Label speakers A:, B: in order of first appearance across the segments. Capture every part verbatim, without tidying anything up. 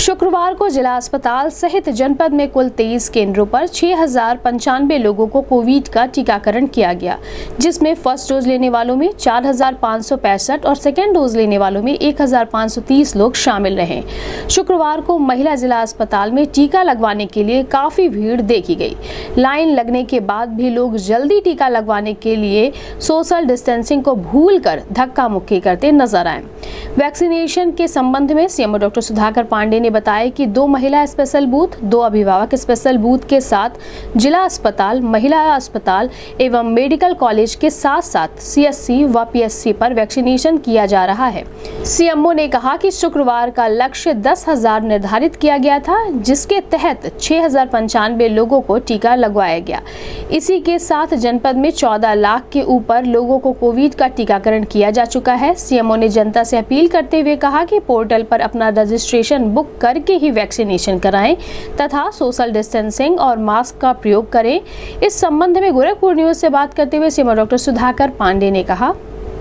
A: शुक्रवार को जिला अस्पताल सहित जनपद में कुल तेईस केंद्रों पर छह हजार पंचानवे लोगों को कोविड का टीकाकरण किया गया, जिसमें फर्स्ट डोज लेने वालों में चार हजार पाँच सौ पैंसठ और सेकेंड डोज लेने वालों में एक हजार पाँच सौ तीस लोग शामिल रहे। शुक्रवार को महिला जिला अस्पताल में टीका लगवाने के लिए काफी भीड़ देखी गई। लाइन लगने के बाद भी लोग जल्दी टीका लगवाने के लिए सोशल डिस्टेंसिंग को भूलकर धक्का मुक्की करते नजर आए। वैक्सीनेशन के संबंध में सीएमओ डॉक्टर सुधाकर पांडे ने बताया कि दो महिला स्पेशल बूथ, दो अभिभावक स्पेशल बूथ के साथ जिला अस्पताल, महिला अस्पताल एवं मेडिकल कॉलेज के साथ साथ सीएससी व पीएससी पर वैक्सीनेशन किया जा रहा है। सीएमओ ने कहा कि शुक्रवार का लक्ष्य दस हजार निर्धारित किया गया था, जिसके तहत छह हजार पंचानवे लोगों को टीका लगवाया गया। इसी के साथ जनपद में चौदह लाख के ऊपर लोगों को कोविड का टीकाकरण किया जा चुका है। सीएमओ ने जनता से अपील करते हुए कहा कि पोर्टल पर अपना रजिस्ट्रेशन बुक करके ही वैक्सीनेशन कराएं तथा सोशल डिस्टेंसिंग और मास्क का प्रयोग करें। इस संबंध में गोरखपुर न्यूज से बात करते हुए सीएमओ डॉक्टर सुधाकर पांडे ने कहा,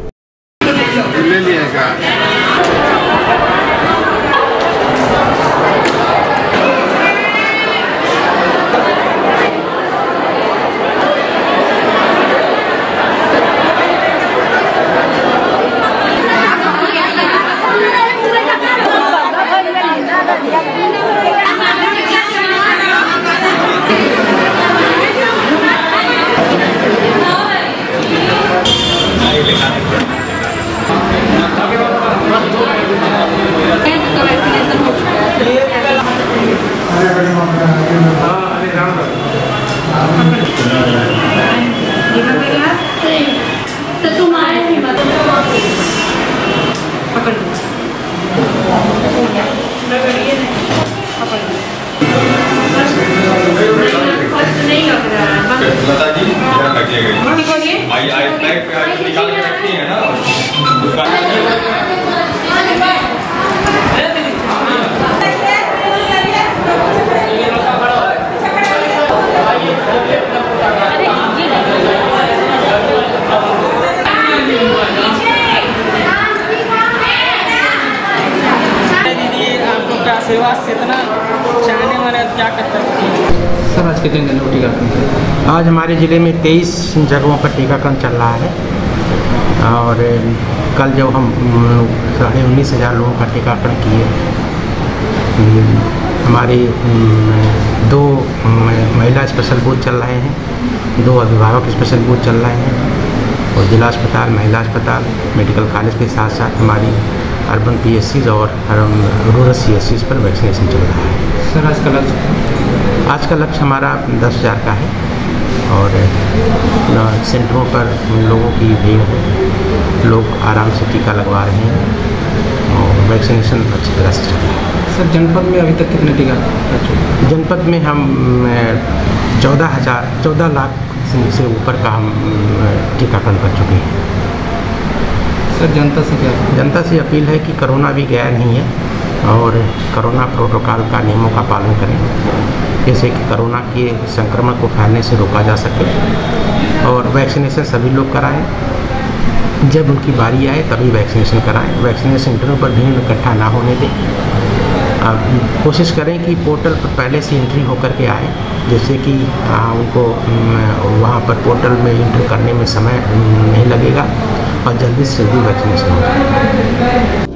B: सेवा से इतना चाहने वाले क्या कर सकते हैं?
C: सर, आज कितने दिन में टीकाकरण?
D: आज हमारे ज़िले में तेईस जगहों पर टीकाकरण चल रहा है और कल जब हम साढ़े उन्नीस हज़ार लोगों का टीकाकरण किए, हमारे दो महिला स्पेशल बूथ चल रहे हैं, दो अभिभावक स्पेशल बूथ चल रहे हैं और जिला अस्पताल, महिला अस्पताल, मेडिकल कॉलेज के साथ साथ हमारी अर्बन पीएससीज और रूरल सीएससीज पर वैक्सीनेशन चल रहा है।
C: सर, आज का लक्ष्य
D: आज का लक्ष्य हमारा दस हज़ार का है और सेंटरों पर लोगों की भीड़ है, लोग आराम से टीका लगवा रहे हैं और वैक्सीनेशन अच्छी तरह से चल रहा है।
C: सर, जनपद में अभी तक कितने टीका?
D: जनपद में हम चौदह हज़ार चौदह लाख से ऊपर का हम टीकाकरण कर चुके हैं।
C: सर, जनता से क्या?
D: जनता से अपील है कि कोरोना भी गया नहीं है और कोरोना प्रोटोकॉल का नियमों का पालन करें, जैसे कि कोरोना के संक्रमण को फैलने से रोका जा सके और वैक्सीनेशन सभी लोग कराएं। जब उनकी बारी आए तभी वैक्सीनेशन कराएं। वैक्सीनेशन सेंटरों पर भीड़ इकट्ठा ना होने दें। अब कोशिश करें कि पोर्टल पर पहले से एंट्री होकर के आए, जैसे कि आ, उनको वहाँ पर पोर्टल में एंट्री करने में समय नहीं लगेगा और जल्दी से जल्दी वैक्सीनेशन हो जाए।